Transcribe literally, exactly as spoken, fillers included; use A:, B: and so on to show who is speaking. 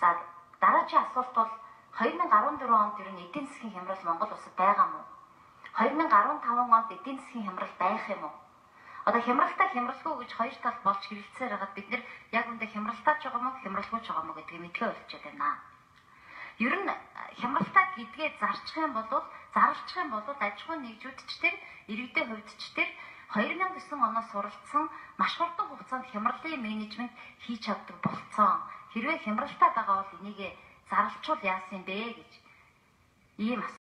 A: За дараагийн асуулт бол two thousand fourteen онд ер нь эдийн засгийн хямрал Монгол улсад байгаа мó? two thousand fifteen онд эдийн засгийн хямрал байх юм уу? Одоо хямралтай хямралгүй гэж хоёр тал болж хэрэлцээр хагаад бид нэр яг үндэ хямралтай ч байгаа мó хямралгүй ч байгаа мó гэдгийг мэдгээ болчиход байна. Ер нь хямралтай гэдгээ зарчих юм бол зарлчих юм бол аж ахуйн нэгжүүдч тэр иргэдийн хувьдч тэр two thousand nine оноос суралцсан маш хурдан хугацаанд хямралын менежмент хийж чаддаг болцсон. Хэрвээ хямралтай байгаа бол энийг зарлчвал яасан бэ гэж ийм